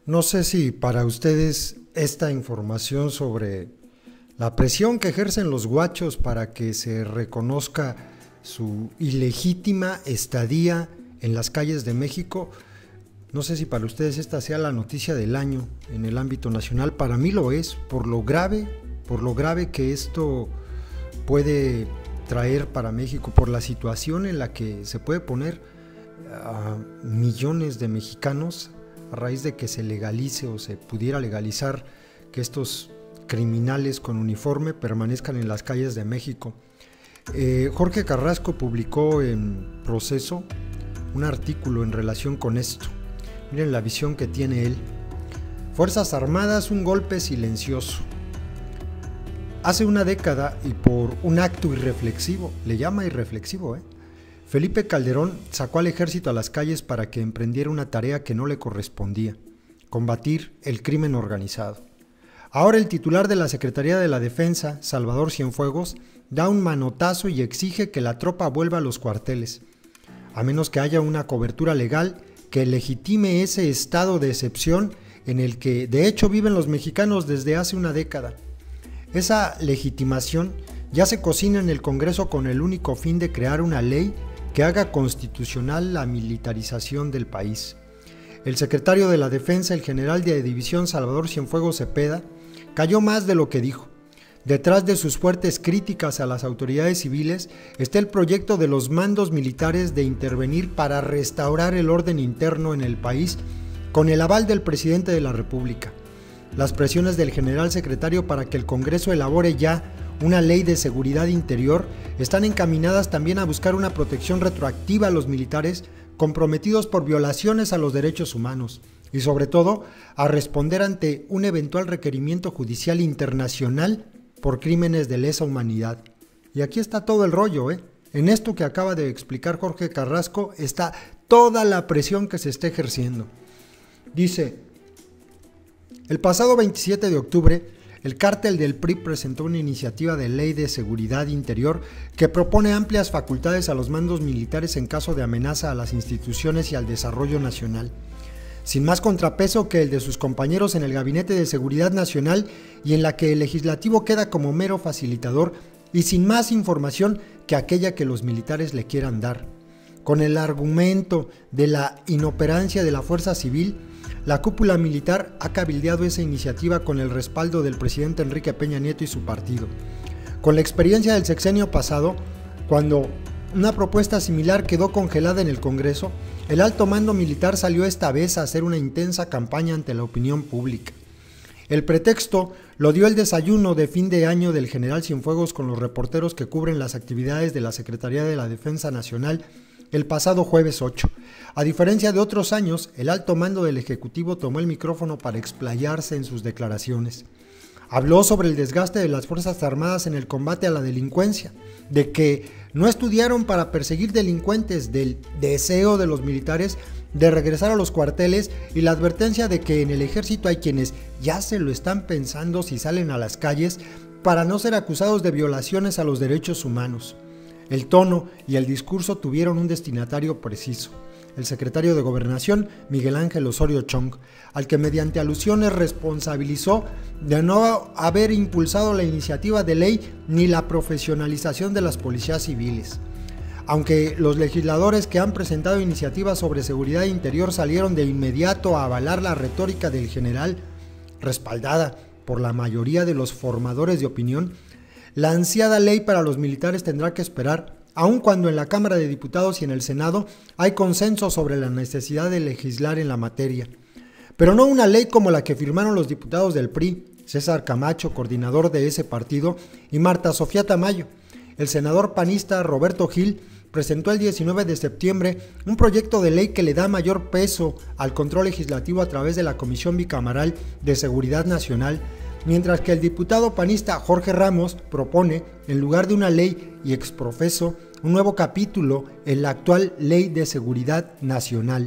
No sé si para ustedes esta información sobre la presión que ejercen los guachos para que se reconozca su ilegítima estadía en las calles de México, no sé si para ustedes esta sea la noticia del año en el ámbito nacional. Para mí lo es, por lo grave que esto puede traer para México, por la situación en la que se puede poner a millones de mexicanos a raíz de que se legalice o se pudiera legalizar que estos criminales con uniforme permanezcan en las calles de México. Jorge Carrasco publicó en Proceso un artículo en relación con esto. Miren la visión que tiene él. Fuerzas Armadas, un golpe silencioso. Hace una década y por un acto irreflexivo, le llama irreflexivo, Felipe Calderón sacó al ejército a las calles para que emprendiera una tarea que no le correspondía: combatir el crimen organizado. Ahora el titular de la Secretaría de la Defensa, Salvador Cienfuegos, da un manotazo y exige que la tropa vuelva a los cuarteles, a menos que haya una cobertura legal que legitime ese estado de excepción en el que de hecho viven los mexicanos desde hace una década. Esa legitimación ya se cocina en el Congreso con el único fin de crear una ley que haga constitucional la militarización del país. El secretario de la Defensa, el general de división Salvador Cienfuegos Cepeda, cayó más de lo que dijo. Detrás de sus fuertes críticas a las autoridades civiles está el proyecto de los mandos militares de intervenir para restaurar el orden interno en el país con el aval del presidente de la República. Las presiones del general secretario para que el Congreso elabore ya una ley de seguridad interior están encaminadas también a buscar una protección retroactiva a los militares comprometidos por violaciones a los derechos humanos y sobre todo a responder ante un eventual requerimiento judicial internacional por crímenes de lesa humanidad. Y aquí está todo el rollo, En esto que acaba de explicar Jorge Carrasco está toda la presión que se está ejerciendo. Dice: el pasado 27 de octubre, el cártel del PRI presentó una iniciativa de ley de seguridad interior que propone amplias facultades a los mandos militares en caso de amenaza a las instituciones y al desarrollo nacional, sin más contrapeso que el de sus compañeros en el Gabinete de Seguridad Nacional y en la que el legislativo queda como mero facilitador y sin más información que aquella que los militares le quieran dar. Con el argumento de la inoperancia de la fuerza civil, la cúpula militar ha cabildeado esa iniciativa con el respaldo del presidente Enrique Peña Nieto y su partido. Con la experiencia del sexenio pasado, cuando una propuesta similar quedó congelada en el Congreso, el alto mando militar salió esta vez a hacer una intensa campaña ante la opinión pública. El pretexto lo dio el desayuno de fin de año del general Cienfuegos con los reporteros que cubren las actividades de la Secretaría de la Defensa Nacional el pasado jueves 8. A diferencia de otros años, el alto mando del Ejecutivo tomó el micrófono para explayarse en sus declaraciones. Habló sobre el desgaste de las Fuerzas Armadas en el combate a la delincuencia, de que no estudiaron para perseguir delincuentes, del deseo de los militares de regresar a los cuarteles y la advertencia de que en el ejército hay quienes ya se lo están pensando si salen a las calles para no ser acusados de violaciones a los derechos humanos. El tono y el discurso tuvieron un destinatario preciso: el secretario de Gobernación, Miguel Ángel Osorio Chong, al que mediante alusiones responsabilizó de no haber impulsado la iniciativa de ley ni la profesionalización de las policías civiles. Aunque los legisladores que han presentado iniciativas sobre seguridad interior salieron de inmediato a avalar la retórica del general, respaldada por la mayoría de los formadores de opinión, la ansiada ley para los militares tendrá que esperar, aun cuando en la Cámara de Diputados y en el Senado hay consenso sobre la necesidad de legislar en la materia. Pero no una ley como la que firmaron los diputados del PRI, César Camacho, coordinador de ese partido, y Marta Sofía Tamayo. El senador panista Roberto Gil presentó el 19 de septiembre un proyecto de ley que le da mayor peso al control legislativo a través de la Comisión Bicameral de Seguridad Nacional, mientras que el diputado panista Jorge Ramos propone, en lugar de una ley y exprofeso, un nuevo capítulo en la actual Ley de Seguridad Nacional.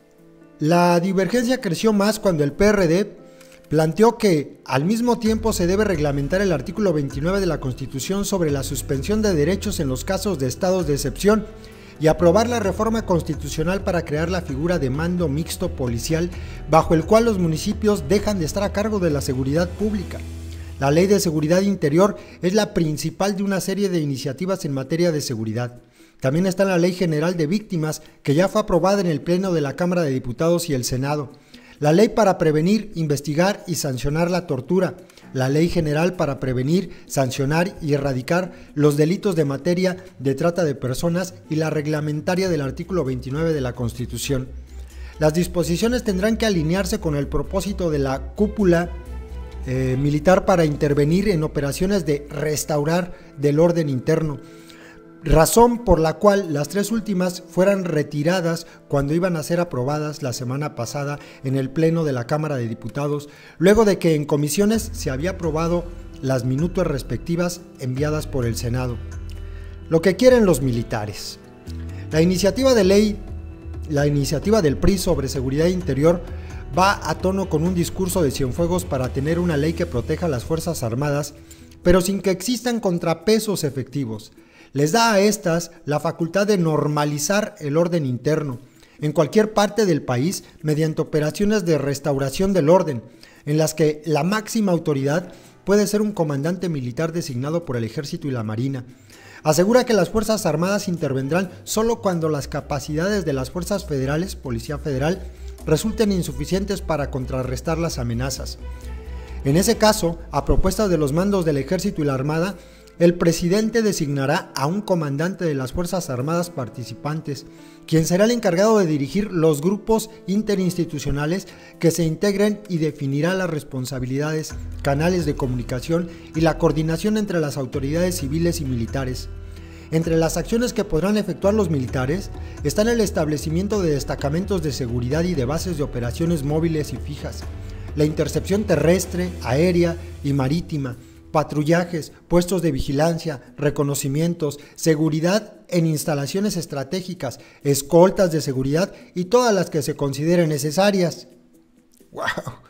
La divergencia creció más cuando el PRD planteó que al mismo tiempo se debe reglamentar el artículo 29 de la Constitución sobre la suspensión de derechos en los casos de estados de excepción, y aprobar la reforma constitucional para crear la figura de mando mixto policial, bajo el cual los municipios dejan de estar a cargo de la seguridad pública. La Ley de Seguridad Interior es la principal de una serie de iniciativas en materia de seguridad. También está la Ley General de Víctimas, que ya fue aprobada en el Pleno de la Cámara de Diputados y el Senado. La Ley para prevenir, investigar y sancionar la tortura. La Ley General para prevenir, sancionar y erradicar los delitos de materia de trata de personas y la reglamentaria del artículo 29 de la Constitución. Las disposiciones tendrán que alinearse con el propósito de la cúpula militar para intervenir en operaciones de restaurar del orden interno, razón por la cual las tres últimas fueran retiradas cuando iban a ser aprobadas la semana pasada en el Pleno de la Cámara de Diputados, luego de que en comisiones se había aprobado las minutas respectivas enviadas por el Senado. Lo que quieren los militares. La iniciativa del PRI sobre seguridad interior va a tono con un discurso de Cienfuegos para tener una ley que proteja a las Fuerzas Armadas, pero sin que existan contrapesos efectivos. Les da a estas la facultad de normalizar el orden interno en cualquier parte del país mediante operaciones de restauración del orden, en las que la máxima autoridad puede ser un comandante militar designado por el Ejército y la Marina. Asegura que las Fuerzas Armadas intervendrán solo cuando las capacidades de las Fuerzas Federales, Policía Federal, resulten insuficientes para contrarrestar las amenazas. En ese caso, a propuesta de los mandos del Ejército y la Armada, el presidente designará a un comandante de las Fuerzas Armadas participantes, quien será el encargado de dirigir los grupos interinstitucionales que se integren y definirá las responsabilidades, canales de comunicación y la coordinación entre las autoridades civiles y militares. Entre las acciones que podrán efectuar los militares están el establecimiento de destacamentos de seguridad y de bases de operaciones móviles y fijas, la intercepción terrestre, aérea y marítima, patrullajes, puestos de vigilancia, reconocimientos, seguridad en instalaciones estratégicas, escoltas de seguridad y todas las que se consideren necesarias. ¡Wow!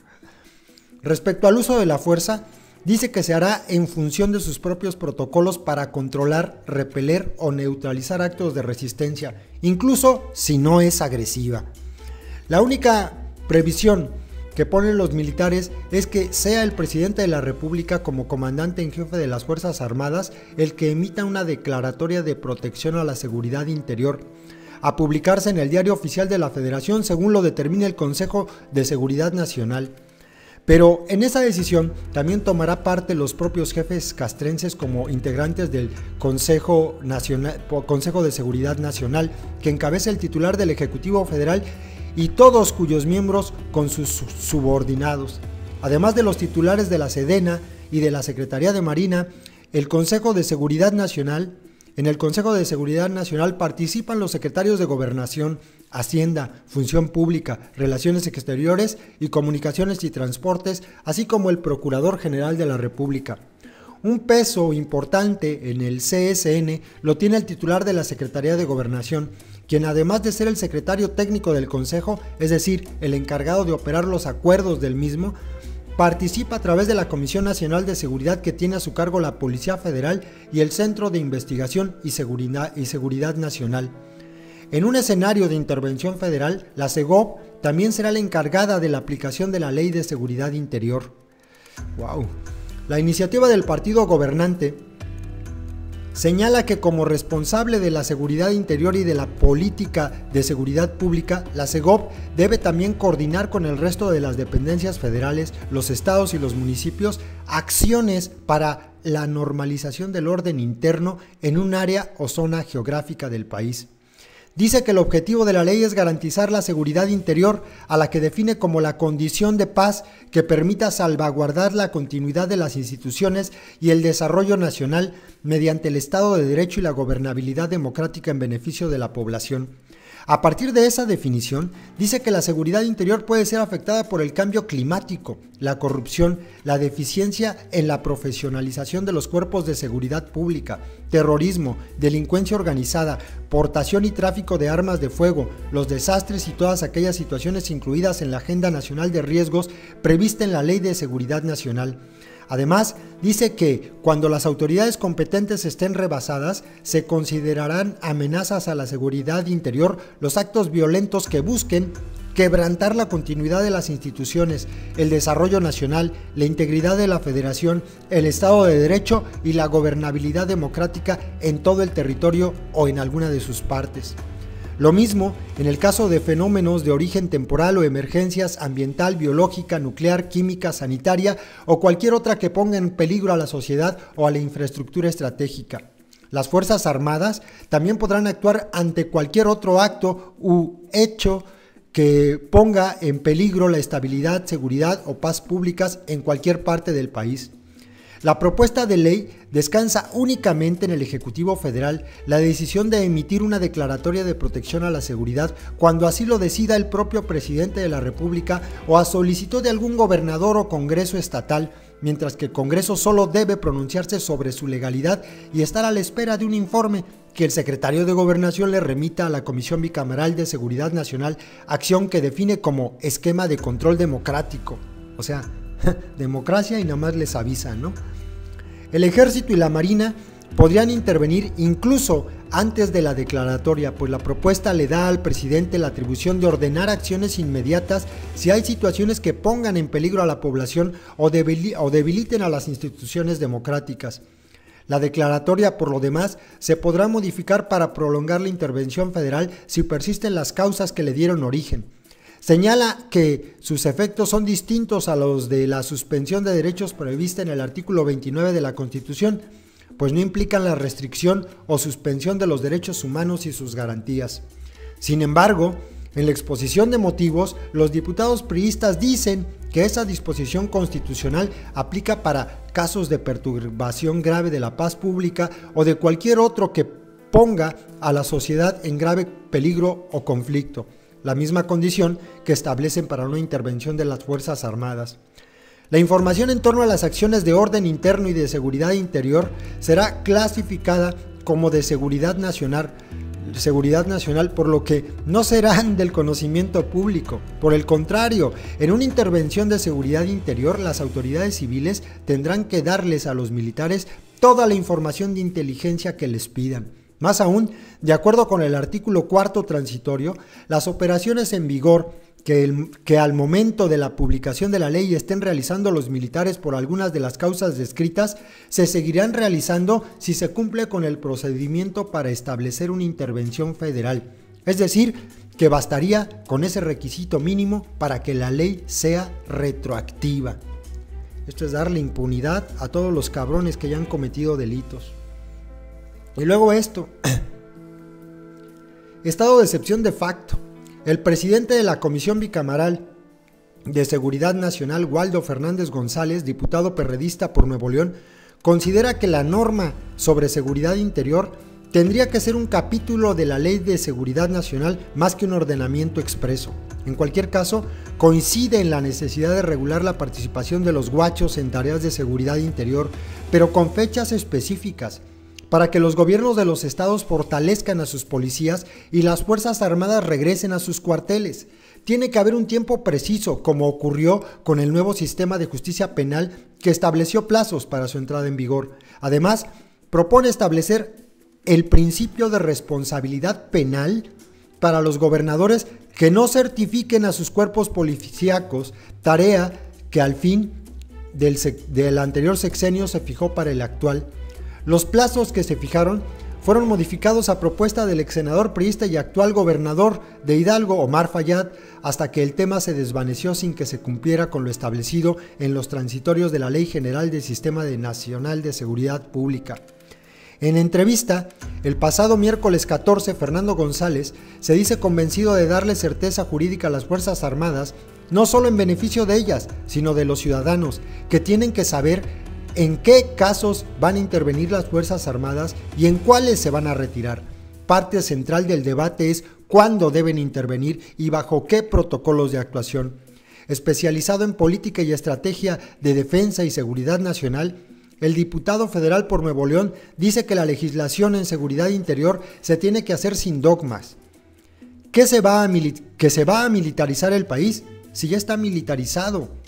Respecto al uso de la fuerza, dice que se hará en función de sus propios protocolos para controlar, repeler o neutralizar actos de resistencia, incluso si no es agresiva. La única previsión que ponen los militares es que sea el presidente de la República como comandante en jefe de las Fuerzas Armadas el que emita una declaratoria de protección a la seguridad interior, a publicarse en el Diario Oficial de la Federación según lo determine el Consejo de Seguridad Nacional. Pero en esa decisión también tomará parte los propios jefes castrenses como integrantes del Consejo de Seguridad Nacional, que encabeza el titular del Ejecutivo Federal y todos cuyos miembros con sus subordinados. Además de los titulares de la Sedena y de la Secretaría de Marina, el Consejo de Seguridad Nacional. En el Consejo de Seguridad Nacional participan los secretarios de Gobernación, Hacienda, Función Pública, Relaciones Exteriores y Comunicaciones y Transportes, así como el Procurador General de la República. Un peso importante en el CSN lo tiene el titular de la Secretaría de Gobernación, quien además de ser el secretario técnico del Consejo, es decir, el encargado de operar los acuerdos del mismo, participa a través de la Comisión Nacional de Seguridad que tiene a su cargo la Policía Federal y el Centro de Investigación y Seguridad Nacional. En un escenario de intervención federal, la SEGOV también será la encargada de la aplicación de la Ley de Seguridad Interior. ¡Wow! La iniciativa del partido gobernante señala que como responsable de la seguridad interior y de la política de seguridad pública, la SEGOV debe también coordinar con el resto de las dependencias federales, los estados y los municipios, acciones para la normalización del orden interno en un área o zona geográfica del país. Dice que el objetivo de la ley es garantizar la seguridad interior, a la que define como la condición de paz que permita salvaguardar la continuidad de las instituciones y el desarrollo nacional mediante el Estado de Derecho y la gobernabilidad democrática en beneficio de la población. A partir de esa definición, dice que la seguridad interior puede ser afectada por el cambio climático, la corrupción, la deficiencia en la profesionalización de los cuerpos de seguridad pública, terrorismo, delincuencia organizada, portación y tráfico de armas de fuego, los desastres y todas aquellas situaciones incluidas en la Agenda Nacional de Riesgos prevista en la Ley de Seguridad Nacional. Además, dice que cuando las autoridades competentes estén rebasadas, se considerarán amenazas a la seguridad interior los actos violentos que busquen quebrantar la continuidad de las instituciones, el desarrollo nacional, la integridad de la federación, el Estado de Derecho y la gobernabilidad democrática en todo el territorio o en alguna de sus partes. Lo mismo en el caso de fenómenos de origen temporal o emergencias ambiental, biológica, nuclear, química, sanitaria o cualquier otra que ponga en peligro a la sociedad o a la infraestructura estratégica. Las Fuerzas Armadas también podrán actuar ante cualquier otro acto u hecho que ponga en peligro la estabilidad, seguridad o paz públicas en cualquier parte del país. La propuesta de ley descansa únicamente en el Ejecutivo Federal la decisión de emitir una declaratoria de protección a la seguridad cuando así lo decida el propio presidente de la República o a solicitud de algún gobernador o Congreso estatal, mientras que el Congreso solo debe pronunciarse sobre su legalidad y estar a la espera de un informe que el secretario de Gobernación le remita a la Comisión Bicameral de Seguridad Nacional, acción que define como esquema de control democrático. O sea, democracia y nada más les avisan, ¿no? El Ejército y la Marina podrían intervenir incluso antes de la declaratoria, pues la propuesta le da al presidente la atribución de ordenar acciones inmediatas si hay situaciones que pongan en peligro a la población o debiliten a las instituciones democráticas. La declaratoria, por lo demás, se podrá modificar para prolongar la intervención federal si persisten las causas que le dieron origen. Señala que sus efectos son distintos a los de la suspensión de derechos prevista en el artículo 29 de la Constitución, pues no implican la restricción o suspensión de los derechos humanos y sus garantías. Sin embargo, en la exposición de motivos, los diputados priistas dicen que esa disposición constitucional aplica para casos de perturbación grave de la paz pública o de cualquier otro que ponga a la sociedad en grave peligro o conflicto, la misma condición que establecen para una intervención de las Fuerzas Armadas. La información en torno a las acciones de orden interno y de seguridad interior será clasificada como de seguridad nacional, por lo que no serán del conocimiento público. Por el contrario, en una intervención de seguridad interior, las autoridades civiles tendrán que darles a los militares toda la información de inteligencia que les pidan. Más aún, de acuerdo con el artículo 4 transitorio, las operaciones en vigor que al momento de la publicación de la ley estén realizando los militares por algunas de las causas descritas, se seguirán realizando si se cumple con el procedimiento para establecer una intervención federal. Es decir, que bastaría con ese requisito mínimo para que la ley sea retroactiva. Esto es darle impunidad a todos los cabrones que ya han cometido delitos. Y luego esto, estado de excepción de facto. El presidente de la Comisión Bicameral de Seguridad Nacional, Waldo Fernández González, diputado perredista por Nuevo León, considera que la norma sobre seguridad interior tendría que ser un capítulo de la Ley de Seguridad Nacional más que un ordenamiento expreso. En cualquier caso, coincide en la necesidad de regular la participación de los guachos en tareas de seguridad interior, pero con fechas específicas, para que los gobiernos de los estados fortalezcan a sus policías y las Fuerzas Armadas regresen a sus cuarteles. Tiene que haber un tiempo preciso, como ocurrió con el nuevo sistema de justicia penal que estableció plazos para su entrada en vigor. Además, propone establecer el principio de responsabilidad penal para los gobernadores que no certifiquen a sus cuerpos policíacos, tarea que al fin del anterior sexenio se fijó para el actual. Los plazos que se fijaron fueron modificados a propuesta del ex senador priista y actual gobernador de Hidalgo, Omar Fayad, hasta que el tema se desvaneció sin que se cumpliera con lo establecido en los transitorios de la Ley General del Sistema Nacional de Seguridad Pública. En entrevista, el pasado miércoles 14, Fernando González se dice convencido de darle certeza jurídica a las Fuerzas Armadas, no solo en beneficio de ellas, sino de los ciudadanos, que tienen que saber en qué casos van a intervenir las Fuerzas Armadas y en cuáles se van a retirar. Parte central del debate es cuándo deben intervenir y bajo qué protocolos de actuación. Especializado en política y estrategia de defensa y seguridad nacional, el diputado federal por Nuevo León dice que la legislación en seguridad interior se tiene que hacer sin dogmas. ¿Que se va a militarizar el país? Si ya está militarizado.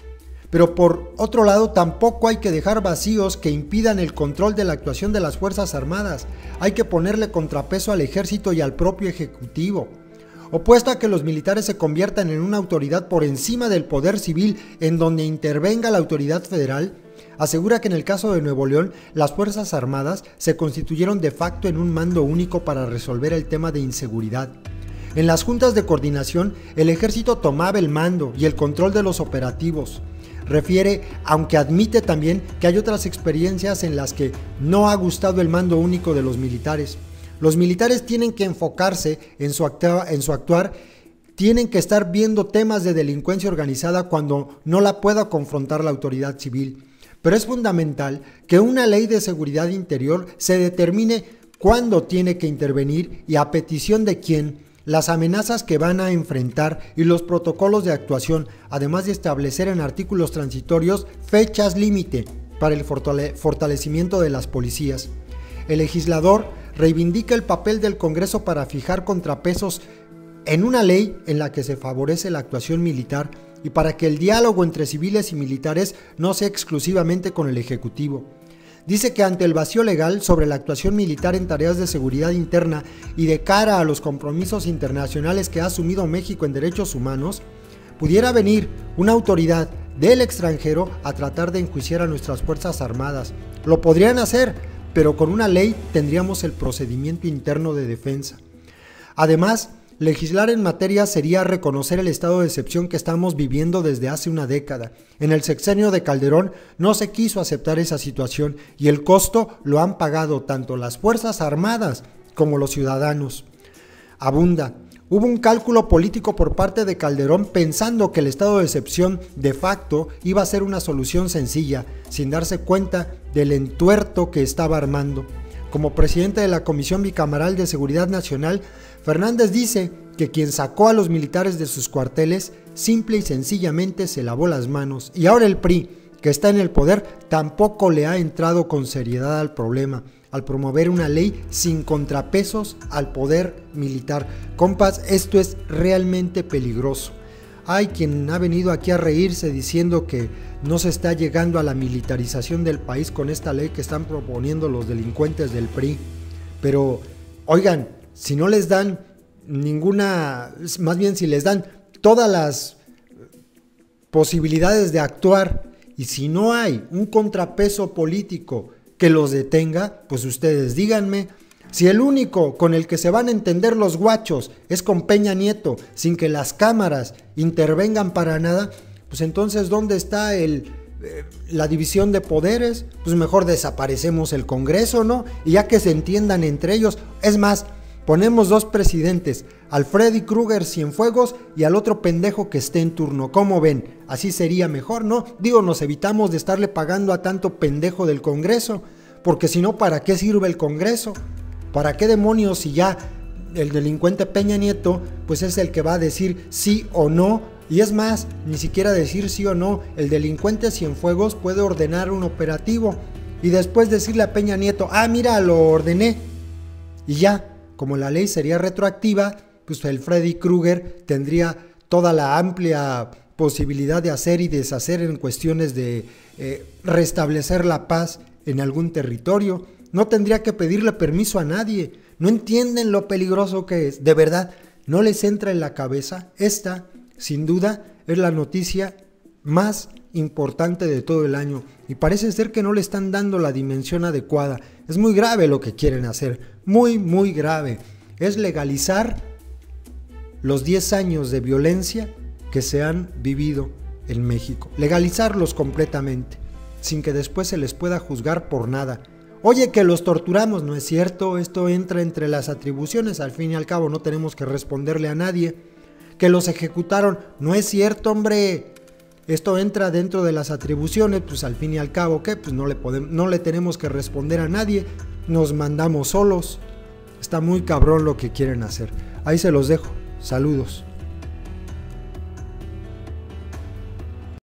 Pero por otro lado, tampoco hay que dejar vacíos que impidan el control de la actuación de las Fuerzas Armadas. Hay que ponerle contrapeso al ejército y al propio ejecutivo. Opuesto a que los militares se conviertan en una autoridad por encima del poder civil en donde intervenga la autoridad federal, asegura que en el caso de Nuevo León, las Fuerzas Armadas se constituyeron de facto en un mando único para resolver el tema de inseguridad. En las juntas de coordinación, el ejército tomaba el mando y el control de los operativos. Refiere, aunque admite también que hay otras experiencias en las que no ha gustado el mando único de los militares. Los militares tienen que enfocarse en su actuar, tienen que estar viendo temas de delincuencia organizada cuando no la pueda confrontar la autoridad civil. Pero es fundamental que una ley de seguridad interior se determine cuándo tiene que intervenir y a petición de quién, las amenazas que van a enfrentar y los protocolos de actuación, además de establecer en artículos transitorios fechas límite para el fortalecimiento de las policías. El legislador reivindica el papel del Congreso para fijar contrapesos en una ley en la que se favorece la actuación militar y para que el diálogo entre civiles y militares no sea exclusivamente con el Ejecutivo. Dice que ante el vacío legal sobre la actuación militar en tareas de seguridad interna y de cara a los compromisos internacionales que ha asumido México en derechos humanos, pudiera venir una autoridad del extranjero a tratar de enjuiciar a nuestras Fuerzas Armadas. Lo podrían hacer, pero con una ley tendríamos el procedimiento interno de defensa. Además, legislar en materia sería reconocer el estado de excepción que estamos viviendo desde hace una década. En el sexenio de Calderón no se quiso aceptar esa situación y el costo lo han pagado tanto las Fuerzas Armadas como los ciudadanos. Abunda. Hubo un cálculo político por parte de Calderón pensando que el estado de excepción de facto iba a ser una solución sencilla, sin darse cuenta del entuerto que estaba armando. Como presidente de la Comisión Bicameral de Seguridad Nacional, Fernández dice que quien sacó a los militares de sus cuarteles simple y sencillamente se lavó las manos, y ahora el PRI, que está en el poder, tampoco le ha entrado con seriedad al problema, al promover una ley sin contrapesos al poder militar. Compas, esto es realmente peligroso. Hay quien ha venido aquí a reírse diciendo que no se está llegando a la militarización del país con esta ley que están proponiendo los delincuentes del PRI. Pero, oigan, si no les dan ninguna, más bien si les dan todas las posibilidades de actuar y si no hay un contrapeso político que los detenga, pues ustedes díganme. Si el único con el que se van a entender los guachos es con Peña Nieto, sin que las cámaras intervengan para nada, pues entonces ¿dónde está la división de poderes? Pues mejor desaparecemos el Congreso, ¿no? Y ya que se entiendan entre ellos, es más, ponemos dos presidentes, al Freddy Krueger Cienfuegos y al otro pendejo que esté en turno. ¿Cómo ven? Así sería mejor, ¿no? Digo, nos evitamos de estarle pagando a tanto pendejo del Congreso, porque si no, ¿para qué sirve el Congreso? ¿Para qué demonios si ya el delincuente Peña Nieto pues es el que va a decir sí o no? Y es más, ni siquiera decir sí o no, el delincuente Cienfuegos puede ordenar un operativo y después decirle a Peña Nieto, mira, lo ordené. Y ya, como la ley sería retroactiva, pues el Freddy Krueger tendría toda la amplia posibilidad de hacer y deshacer en cuestiones de restablecer la paz en algún territorio. No tendría que pedirle permiso a nadie. No entienden lo peligroso que es. De verdad, no les entra en la cabeza. Esta, sin duda, es la noticia más importante de todo el año. Y parece ser que no le están dando la dimensión adecuada. Es muy grave lo que quieren hacer. Muy, muy grave. Es legalizar los 10 años de violencia que se han vivido en México. Legalizarlos completamente, sin que después se les pueda juzgar por nada. Oye, que los torturamos, no es cierto, esto entra entre las atribuciones, al fin y al cabo no tenemos que responderle a nadie. Que los ejecutaron, no es cierto, hombre, esto entra dentro de las atribuciones, pues al fin y al cabo, ¿qué? Pues no le tenemos que responder a nadie, nos mandamos solos. Está muy cabrón lo que quieren hacer. Ahí se los dejo, saludos.